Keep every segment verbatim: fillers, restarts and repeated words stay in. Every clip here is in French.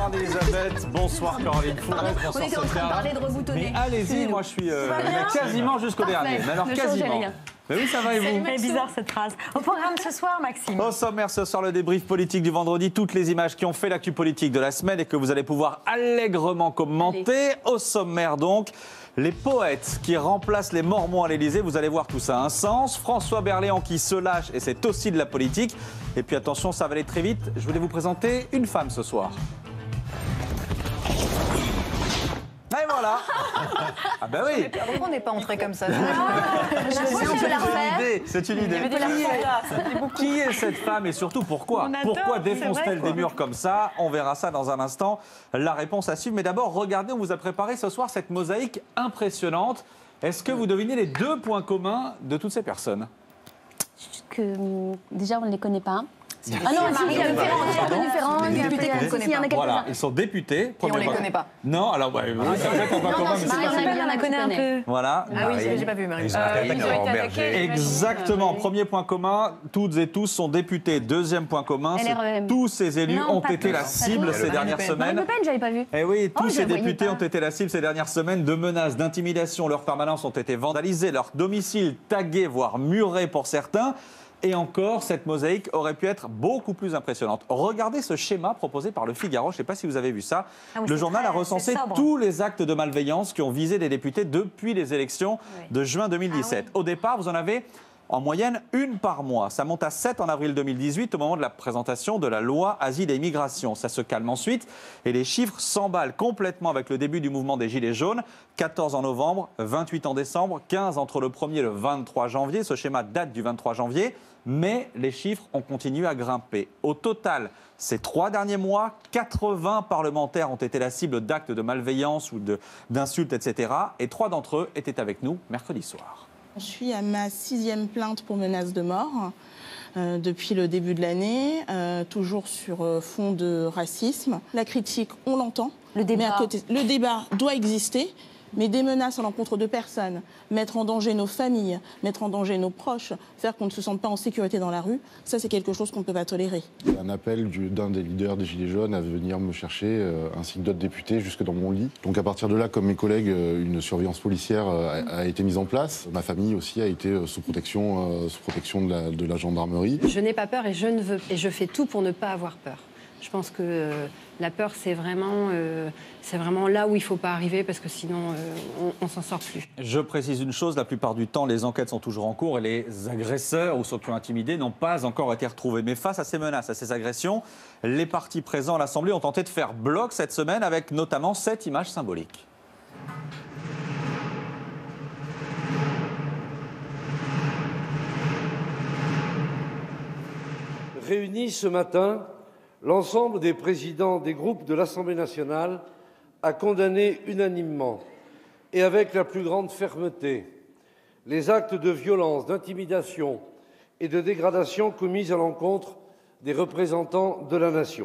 Bonsoir Elisabeth, bonsoir Caroline Fourette, bonsoir On était en train de parler de reboutonner. Mais allez-y, moi je suis euh, quasiment jusqu'au dernier. Mais alors ne quasiment. rien. Mais oui, ça va et vous? C'est bizarre cette phrase. Au programme ce soir, Maxime. Au sommaire ce soir, le débrief politique du vendredi, toutes les images qui ont fait l'actu politique de la semaine et que vous allez pouvoir allègrement commenter. Allez. Au sommaire donc, les poètes qui remplacent les mormons à l'Élysée, vous allez voir tout ça a un sens. François Berléand qui se lâche et c'est aussi de la politique. Et puis attention, ça va aller très vite, je voulais vous présenter une femme ce soir. Et voilà. Ah ben oui. Pourquoi on n'est pas entré comme ça? C'est une idée. Qui est cette femme et surtout pourquoi? Pourquoi défonce-t-elle des murs comme ça? On verra ça dans un instant. La réponse à suivre. Mais d'abord, regardez, on vous a préparé ce soir cette mosaïque impressionnante. Est-ce que vous devinez les deux points communs de toutes ces personnes? Que, déjà, on ne les connaît pas. Ah non, Marie, il y a différents députés qu'on ne connaît pas. Voilà, ils sont députés. Et on ne les connaît pas. Non, alors, ouais, oui, c'est peut-être un point commun, mais c'est pas ça. On la connaît un peu. Voilà. Ah oui, j'ai pas vu, Marie. Ils ont été attaqués. Exactement. Premier point commun, toutes et tous sont députés. Deuxième point commun, tous ces élus ont été la cible ces dernières semaines. Le Pen, j'avais pas vu. Eh oui, tous ces députés ont été la cible ces dernières semaines de menaces, d'intimidation. Leurs permanences ont été vandalisées, leurs domiciles tagués, voire murés pour certains. Et encore, cette mosaïque aurait pu être beaucoup plus impressionnante. Regardez ce schéma proposé par Le Figaro, je ne sais pas si vous avez vu ça. Ah oui, le journal très, a recensé tous les actes de malveillance qui ont visé les députés depuis les élections oui. de juin deux mille dix-sept. Ah oui. Au départ, vous en avez en moyenne une par mois. Ça monte à sept en avril deux mille dix-huit au moment de la présentation de la loi Asile et Immigration. Ça se calme ensuite et les chiffres s'emballent complètement avec le début du mouvement des Gilets jaunes. quatorze en novembre, vingt-huit en décembre, quinze entre le premier et le vingt-trois janvier. Ce schéma date du vingt-trois janvier. Mais les chiffres ont continué à grimper. Au total, ces trois derniers mois, quatre-vingts parlementaires ont été la cible d'actes de malveillance ou d'insultes, et cetera. Et trois d'entre eux étaient avec nous mercredi soir. Je suis à ma sixième plainte pour menace de mort euh, depuis le début de l'année, euh, toujours sur euh, fond de racisme. La critique, on l'entend, le débat. Mais à côté, le débat doit exister. Mais des menaces à l'encontre de personnes, mettre en danger nos familles, mettre en danger nos proches, faire qu'on ne se sente pas en sécurité dans la rue, ça c'est quelque chose qu'on ne peut pas tolérer. Un appel d'un des leaders des Gilets jaunes à venir me chercher, euh, ainsi que d'autres députés, jusque dans mon lit. Donc à partir de là, comme mes collègues, euh, une surveillance policière euh, a, a été mise en place. Ma famille aussi a été euh, sous protection, euh, sous protection de, la, de la gendarmerie. Je n'ai pas peur et je, ne veux, et je fais tout pour ne pas avoir peur. Je pense que euh, la peur, c'est vraiment, euh, c'est vraiment là où il ne faut pas arriver parce que sinon, euh, on ne s'en sort plus. Je précise une chose, la plupart du temps, les enquêtes sont toujours en cours et les agresseurs ou ceux qui ont intimidé n'ont pas encore été retrouvés. Mais face à ces menaces, à ces agressions, les partis présents à l'Assemblée ont tenté de faire bloc cette semaine avec notamment cette image symbolique. Réunis ce matin, l'ensemble des présidents des groupes de l'Assemblée nationale a condamné unanimement et avec la plus grande fermeté les actes de violence, d'intimidation et de dégradation commis à l'encontre des représentants de la nation.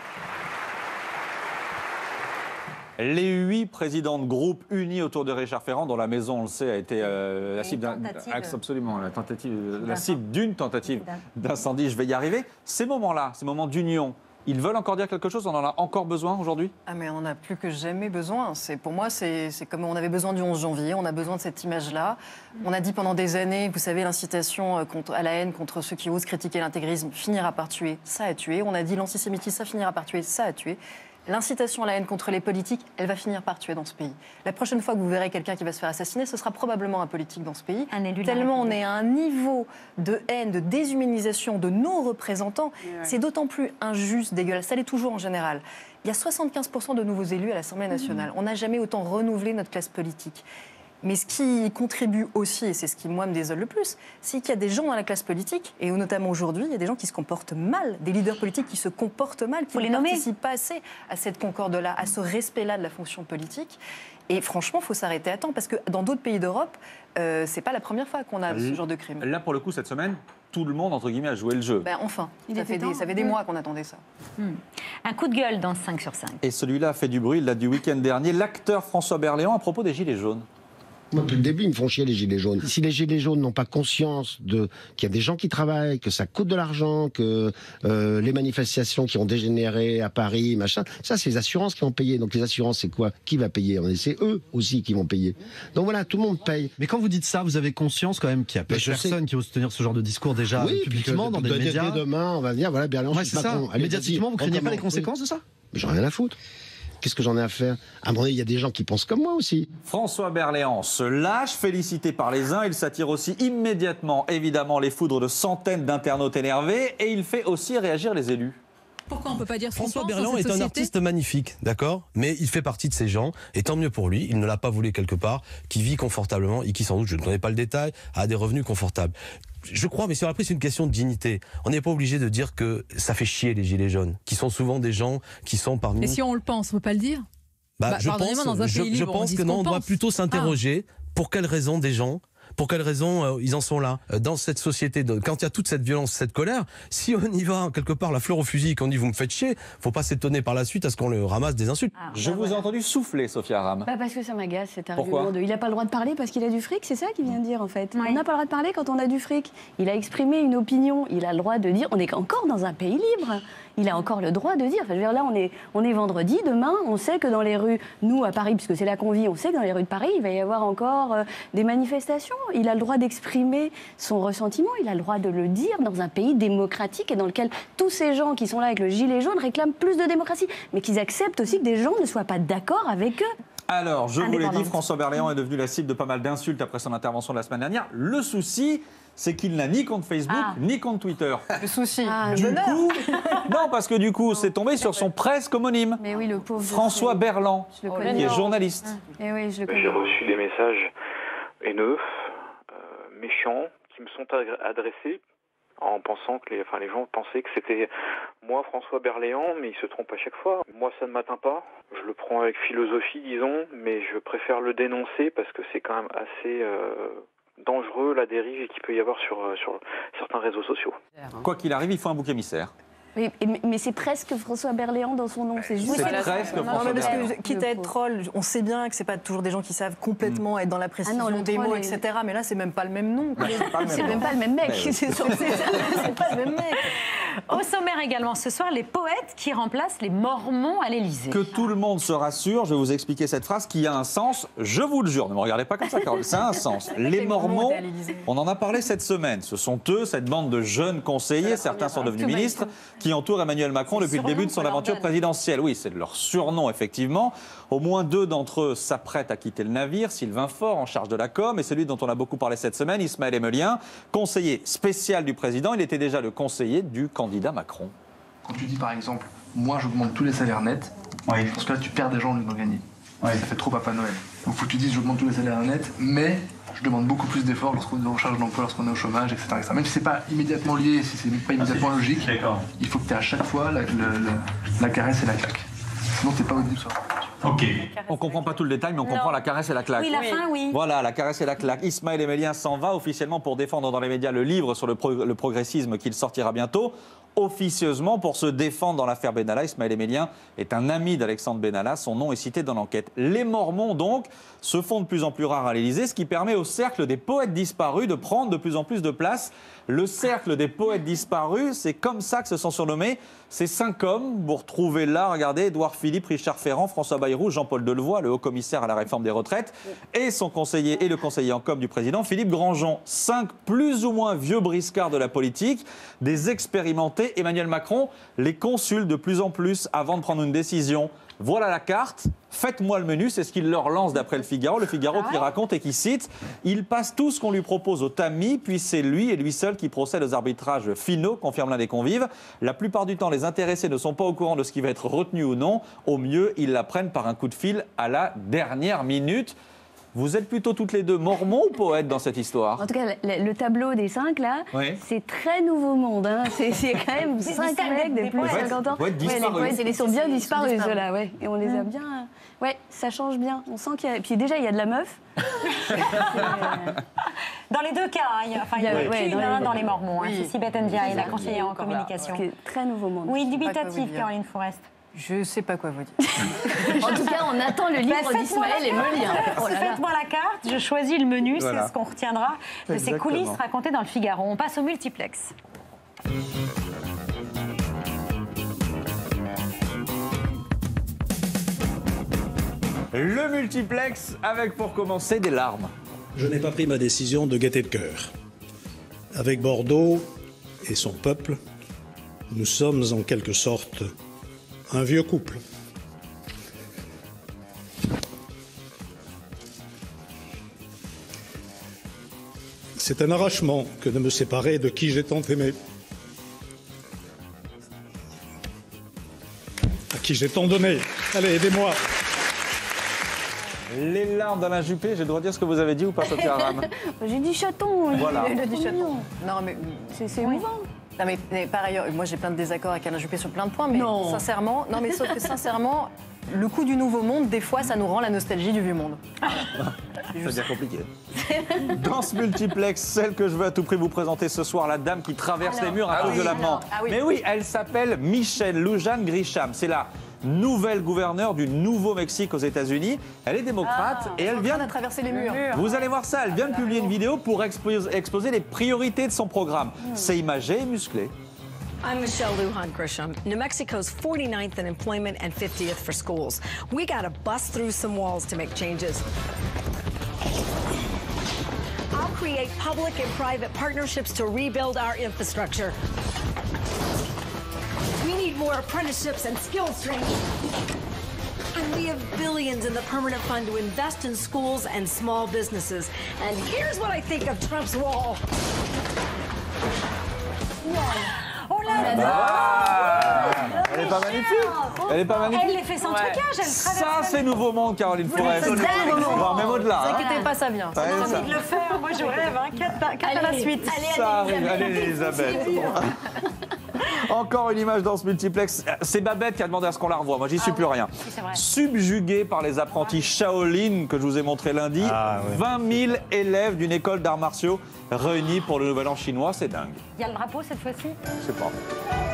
Les huit présidents de groupe unis autour de Richard Ferrand, dont la maison, on le sait, a été euh, la cible d'un, absolument, la tentative, la cible d'une tentative d'incendie. Je vais y arriver. Ces moments-là, ces moments d'union, ils veulent encore dire quelque chose? On en a encore besoin aujourd'hui? Ah mais on en a plus que jamais besoin. C'est, pour moi, c'est, c'est comme on avait besoin du onze janvier, on a besoin de cette image-là. On a dit pendant des années, vous savez, l'incitation contre, à la haine contre ceux qui osent critiquer l'intégrisme finira par tuer, ça a tué. On a dit l'antisémitisme, ça finira par tuer, ça a tué. L'incitation à la haine contre les politiques, elle va finir par tuer dans ce pays. La prochaine fois que vous verrez quelqu'un qui va se faire assassiner, ce sera probablement un politique dans ce pays. Un élu Tellement on est à un niveau de haine, de déshumanisation de nos représentants, ouais. C'est d'autant plus injuste, dégueulasse. Ça l'est toujours en général. Il y a soixante-quinze pour cent de nouveaux élus à l'Assemblée nationale. Mmh. On n'a jamais autant renouvelé notre classe politique. Mais ce qui contribue aussi, et c'est ce qui, moi, me désole le plus, c'est qu'il y a des gens dans la classe politique, et notamment aujourd'hui, il y a des gens qui se comportent mal, des leaders politiques qui se comportent mal, qui ne participent pas assez à cette concorde-là, à ce respect-là de la fonction politique. Et franchement, il faut s'arrêter à temps, parce que dans d'autres pays d'Europe, euh, c'est pas la première fois qu'on a ce genre de crime. Là, pour le coup, cette semaine, tout le monde, entre guillemets, a joué le jeu. Ben, enfin, il ça, fait des, ça fait des mois qu'on attendait ça. Hmm. Un coup de gueule dans cinq sur cinq. Et celui-là a fait du bruit, il l'a dit week-end dernier, l'acteur François Berléand à propos des Gilets jaunes. Moi, depuis le début, ils me font chier, les gilets jaunes. Si les gilets jaunes n'ont pas conscience de qu'il y a des gens qui travaillent, que ça coûte de l'argent, que euh, les manifestations qui ont dégénéré à Paris, machin, ça, c'est les assurances qui vont payer. Donc les assurances, c'est quoi? Qui va payer? C'est eux aussi qui vont payer. Donc voilà, tout le monde paye. Mais quand vous dites ça, vous avez conscience quand même qu'il y a peu de personnes qui osent tenir ce genre de discours déjà oui, publiquement dans des médias. Demain, on va dire, voilà, Berléand, ouais, c'est ça. Allez, médiatiquement, vous craignez pas les conséquences oui. de ça? Mais j'en ai rien à foutre. Qu'est-ce que j'en ai à faire? À un moment donné, il y a des gens qui pensent comme moi aussi. François Berléand se lâche, félicité par les uns. Il s'attire aussi immédiatement, évidemment, les foudres de centaines d'internautes énervés. Et il fait aussi réagir les élus. Pourquoi on peut pas dire François Berléand est société? un artiste magnifique, d'accord? Mais il fait partie de ces gens, et tant mieux pour lui, il ne l'a pas voulu quelque part, qui vit confortablement et qui sans doute, je ne connais pas le détail, a des revenus confortables. Je crois, mais sur la prise, c'est une question de dignité. On n'est pas obligé de dire que ça fait chier les gilets jaunes, qui sont souvent des gens qui sont parmi... Et si on le pense, on peut pas le dire? bah, bah, Je pense, dans un je, pays je libre, pense on que non, on doit pense. plutôt s'interroger ah. pour quelles raisons des gens... Pour quelles raisons euh, ils en sont là dans cette société de, quand il y a toute cette violence, cette colère, si on y va quelque part la fleur au fusil, qu'on dit vous me faites chier, faut pas s'étonner par la suite à ce qu'on le ramasse des insultes. Ah, Je bah vous voilà. ai entendu souffler, Sophia Aram. Bah parce que ça m'agace cet Pourquoi argument de il n'a pas le droit de parler parce qu'il a du fric, c'est ça qu'il vient de dire en fait. Oui. On n'a pas le droit de parler quand on a du fric. Il a exprimé une opinion, il a le droit de dire, on est encore dans un pays libre. Il a encore le droit de dire. Enfin, je veux dire, là, on est, on est vendredi, demain, on sait que dans les rues, nous à Paris, puisque c'est là qu'on vit, on sait que dans les rues de Paris, il va y avoir encore euh, des manifestations. Il a le droit d'exprimer son ressentiment, il a le droit de le dire dans un pays démocratique et dans lequel tous ces gens qui sont là avec le gilet jaune réclament plus de démocratie, mais qu'ils acceptent aussi que des gens ne soient pas d'accord avec eux. Alors, je vous l'ai dit, François Berléand est devenu la cible de pas mal d'insultes après son intervention de la semaine dernière. Le souci, c'est qu'il n'a ni compte Facebook, ah. ni compte Twitter. Le souci, ah, du coup, non, parce que du coup, c'est tombé sur son presque homonyme, mais oui, le pauvre François Berléand, qui est journaliste. Ah. Et oui, je le J'ai reçu des messages haineux, euh, méchants, qui me sont adressés en pensant que les, enfin, les gens pensaient que c'était moi, François Berléand, mais ils se trompent à chaque fois. Moi, ça ne m'atteint pas. Je le prends avec philosophie, disons, mais je préfère le dénoncer parce que c'est quand même assez euh, dangereux, la dérive qu'il peut y avoir sur, sur certains réseaux sociaux. Quoi qu'il arrive, il faut un bouc émissaire. Mais, mais c'est presque François Berléand dans son nom, c'est juste. C'est presque non, François mais parce Berléand. que, quitte à être troll, on sait bien que c'est pas toujours des gens qui savent complètement mmh. être dans la précision ah non, des mots, est... et cetera. Mais là, c'est même pas le même nom. C'est même pas le même mec. C'est pas le même mec. Au sommaire également ce soir, les poètes qui remplacent les Mormons à l'Élysée. Que tout le monde se rassure, je vais vous expliquer cette phrase qui a un sens, je vous le jure. Ne me regardez pas comme ça, Carole, ça a un sens. Les Mormons, on en a parlé cette semaine. Ce sont eux, cette bande de jeunes conseillers, certains sont devenus ministres, qui entourent Emmanuel Macron depuis le début de son aventure présidentielle. Oui, c'est leur surnom, effectivement. Au moins deux d'entre eux s'apprêtent à quitter le navire. Sylvain Faure, en charge de la com, et celui dont on a beaucoup parlé cette semaine, Ismaël Emelien, conseiller spécial du président. Il était déjà le conseiller du candidat Macron. Quand tu dis, par exemple, moi, j'augmente tous les salaires nets, oui. je pense que là, tu perds des gens au lieu d'en gagner. Oui. Ça fait trop Papa Noël. Donc, il faut que tu dises, j'augmente tous les salaires nets, mais je demande beaucoup plus d'efforts lorsqu'on est en charge d'emploi, lorsqu'on est au chômage, et cetera, et cetera. Même si c'est pas immédiatement lié, si c'est pas immédiatement ah, logique, il faut que tu aies à chaque fois la, la, la, la caresse et la claque. Sinon, t'es pas audible sur. Ok. On comprend pas tout le détail, mais on non. comprend la caresse et la claque. Oui, la fin, oui. Voilà, la caresse et la claque. Ismaël Emelien s'en va officiellement pour défendre dans les médias le livre sur le, pro le progressisme qu'il sortira bientôt. Officieusement, pour se défendre dans l'affaire Benalla, Ismaël Emelien est un ami d'Alexandre Benalla. Son nom est cité dans l'enquête. Les Mormons, donc, se font de plus en plus rares à l'Élysée, ce qui permet au cercle des poètes disparus de prendre de plus en plus de place. Le cercle des poètes disparus, c'est comme ça que se sont surnommés ces cinq hommes. Vous retrouvez là, regardez, Édouard Philippe, Richard Ferrand, François Bayrou, Jean-Paul Delevoye, le haut-commissaire à la réforme des retraites, et son conseiller et le conseiller en com du président, Philippe Grandjean. Cinq plus ou moins vieux briscards de la politique, des expérimentés. Emmanuel Macron les consulte de plus en plus avant de prendre une décision. Voilà la carte, faites-moi le menu, c'est ce qu'il leur lance d'après le Figaro. Le Figaro qui raconte et qui cite « Il passe tout ce qu'on lui propose au tamis, puis c'est lui et lui seul qui procède aux arbitrages finaux », confirme l'un des convives. La plupart du temps, les intéressés ne sont pas au courant de ce qui va être retenu ou non. Au mieux, ils l'apprennent par un coup de fil à la dernière minute. Vous êtes plutôt toutes les deux mormons ou poètes dans cette histoire? En tout cas, le, le tableau des cinq, là, oui. c'est très nouveau monde. Hein. C'est quand même cinq mecs de plus de cinquante ans. Ouais, les poètes, ils sont bien disparus, ceux-là. Ouais. Et on les a bien... Ouais, ça change bien. On sent qu'il y a... Puis déjà, il y a de la meuf. Dans les deux cas, hein, il y a, enfin, il y a, il y a ouais, dans, les... dans les Mormons. Oui. Hein, c'est Sibeth Ndiaye, la conseillère en communication. Très nouveau monde. Oui, dubitatif, Caroline Forest. Je ne sais pas quoi vous dire. En tout cas, on attend le livre Bah, d'Ismaël et Meulien. Oh là là. Faites-moi la carte, je choisis le menu, Voilà. c'est ce qu'on retiendra de ces Exactement. coulisses racontées dans le Figaro. On passe au multiplex. Le multiplex avec pour commencer des larmes. Je n'ai pas pris ma décision de gaieté de cœur. Avec Bordeaux et son peuple, nous sommes en quelque sorte un vieux couple. C'est un arrachement que de me séparer de qui j'ai tant aimé. À qui j'ai tant donné. Allez, aidez-moi. Les larmes d'Alain Juppé, j'ai le droit de dire ce que vous avez dit ou pas, Sophia Aram? J'ai dit chaton. Voilà. Il a dit chaton. Non, mais c'est émouvant. Non, mais, mais par ailleurs, moi j'ai plein de désaccords avec Alain Juppé sur plein de points, mais Non. sincèrement, non, mais sauf que sincèrement, le coup du nouveau monde, des fois, ça nous rend la nostalgie du vieux monde. Ça devient compliqué. Dans ce multiplex, celle que je veux à tout prix vous présenter ce soir, la dame qui traverse Alors, les murs à ah cause oui, de la alors, mort. ah oui. Mais oui, elle s'appelle Michelle Lujan Grisham. C'est la nouvelle gouverneure du Nouveau-Mexique aux États-Unis. Elle est démocrate Ah, et elle vient de traverser les murs. Vous allez voir ça, elle vient de publier une vidéo pour expos- exposer les priorités de son programme. Hmm. C'est imagé et musclé. I'm Michelle Lujan Grisham, New Mexico's forty-ninth in employment and fiftieth for schools. We got to bust through some walls to make changes. I'll create public and private partnerships to rebuild our infrastructure. We need more apprenticeships and skills training. And we have billions in the permanent fund to invest in schools and small businesses. And here's what I think of Trump's wall. Oh là là. Ah, elle est pas magnifique. Elle est pas magnifique. Elle fait son trucage, elle traverse. Ça, c'est nouveau monde, Caroline Forest. Voire même au-delà. Ne vous hein. inquiétez pas, ça vient. Ouais, J'ai ça. envie de le faire, moi je rêve, hein. quatre, quatre à la Allez, suite. allez, Ça allez, arrive, allez Elisabeth. Encore une image dans ce multiplex. C'est Babette qui a demandé à ce qu'on la revoie. Moi, j'y suis plus rien. c'est vrai. Subjuguée par les apprentis Shaolin que je vous ai montré lundi, Ah, ouais. vingt mille élèves d'une école d'arts martiaux réunis pour le Nouvel An chinois. C'est dingue. Il y a le drapeau cette fois-ci. Je sais pas.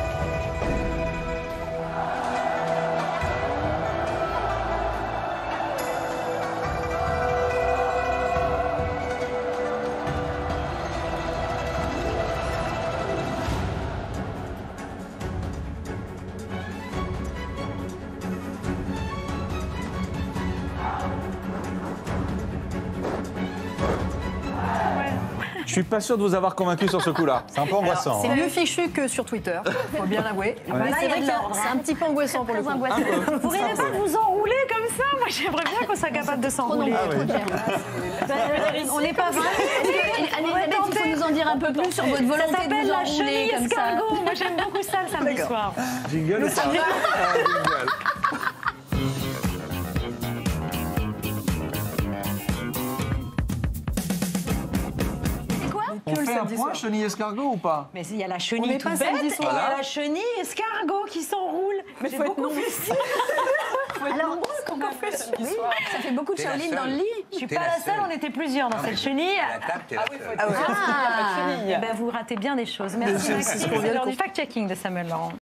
Je suis pas sûr de vous avoir convaincu sur ce coup-là. C'est un peu angoissant. C'est hein. mieux fichu que sur Twitter, faut bien l'avouer. Mais Là, c'est il y a vrai de que l'ordre, c'est hein. un petit peu angoissant pour le coup. Vous pourriez pas vous enrouler comme ça? Moi j'aimerais bien qu'on soit capable de s'enrouler. Ah ouais. On n'est pas vingt. Elisabeth, il faut nous en dire un peu plus sur votre Ça volonté de s'appelle vous la enrouler chenille comme ça. escargot. Moi j'aime beaucoup ça le samedi soir. Jingle ou pas Ah, jingle. On fait un point chenille escargot ou pas? Mais il y a la On chenille n'est tout pas bête samedi et il y soir. a Voilà. la chenille escargot qui s'enroule. Mais faut être beaucoup non. plus. Alors, oui, ça fait beaucoup de Shaolin dans le lit. Je suis pas la seule, on était plusieurs dans cette chenille. Ah, Eh ben, vous ratez bien des choses. Merci. c'est ce qu'on C'est vient de l'heure du fact-checking de Samuel Laurent.